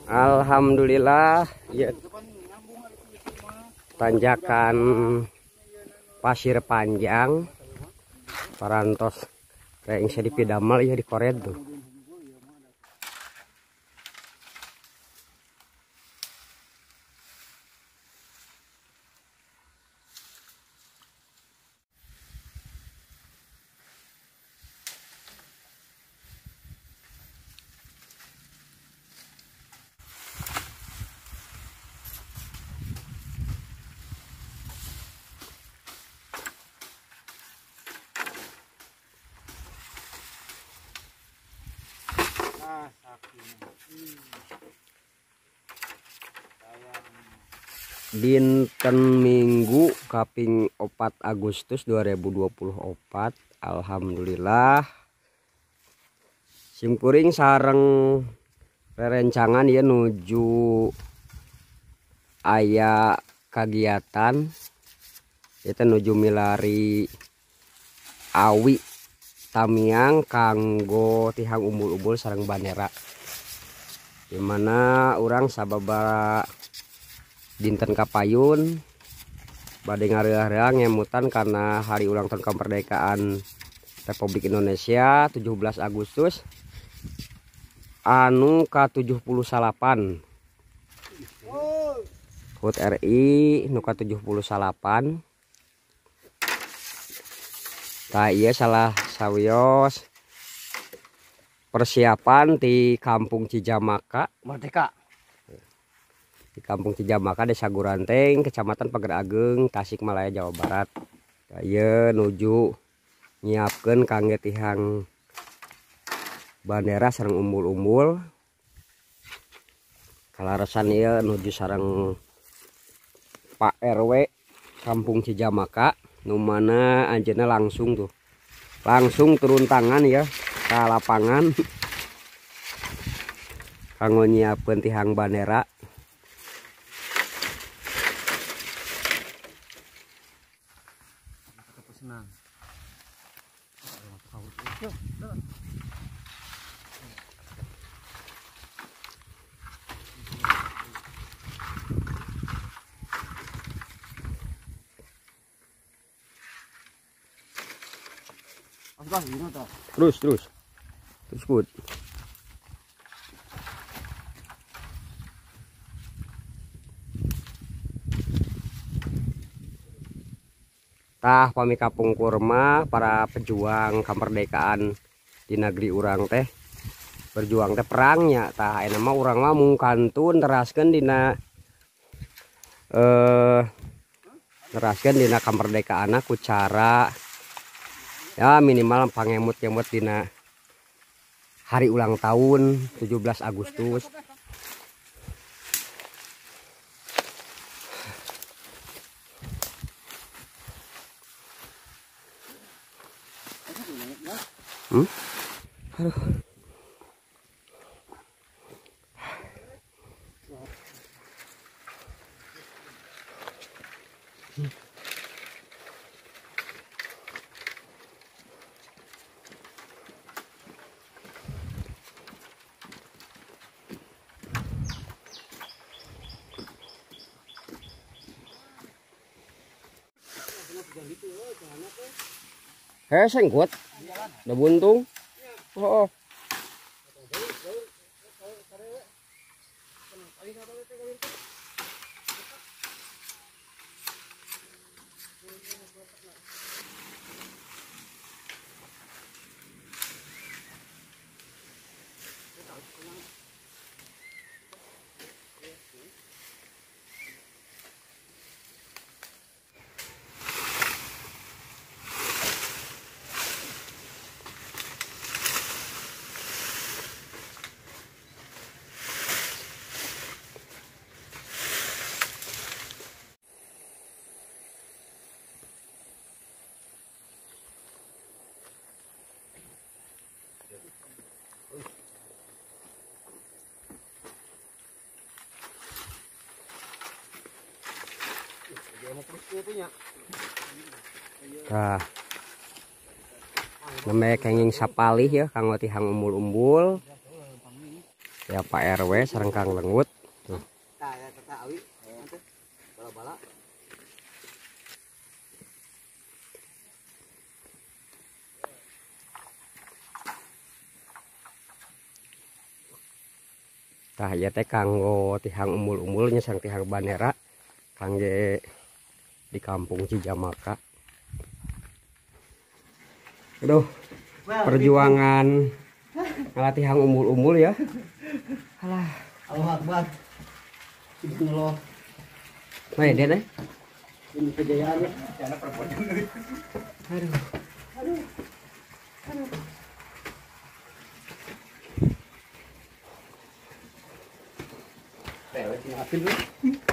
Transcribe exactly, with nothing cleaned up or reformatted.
Alhamdulillah ya, tanjakan pasir panjang parantos kayak yang di Pidamal ya di Koret tuh. Dinten Minggu kaping opat Agustus dua ribu dua puluh empat. Alhamdulillah simkuring sareng rerencangan ya nuju aya kagiatan kita nuju milari awi tamiang kanggo tihang umbul-umbul sareng bandera, dimana orang sababa dinten kapayun bade ngareah-reah ngemutan karena hari ulang tahun kemerdekaan Republik Indonesia tujuh belas Agustus anu ka tujuh puluh delapan H U T R I nu ka tujuh puluh delapan. Tah iya salah sawios persiapan di Kampung Cijamaka Merdeka. Di Kampung Cijamaka Desa Guranteng, Kecamatan Pager Ageng, Tasikmalaya, Jawa Barat. Ieu nuju nyiapkeun kangge tihang bandera sareng umbul-umbul. Kalaresan ieu nuju sareng Pak R W Kampung Cijamaka, nu mana anjeunna langsung tuh. Langsung turun tangan ya ka lapangan kanggo nyiapkeun tihang bandera. Senang. Terus terus terus good. Tah pami kapung kurma para pejuang kemerdekaan di negeri urang teh berjuang teh perangnya tah aya mah urang mah mung kantun teraskeun dina eh teraskeun dina kamerdekaanna ku cara ya minimal pangemut-ngemut dina hari ulang tahun tujuh belas Agustus. Hmm? Aduh. Heh, sengkut, udah buntung. Oh, oh. Nah, namanya kenging sapalih ya kanggo tihang umbul-umbul. Ya Pak R W sareng Kang Lengut. Tuh. Tah ieu teh kanggo tihang umul-umulnya sang tihang bandera kangge di kampung Cijamaka. Aduh, perjuangan ngelatihang umul-umul ya. Alah, Allah Akbar. Bismillah. nah ya deh. Ini kejayaan ya. Aduh. Aduh. Aduh. Tewek maafin lu.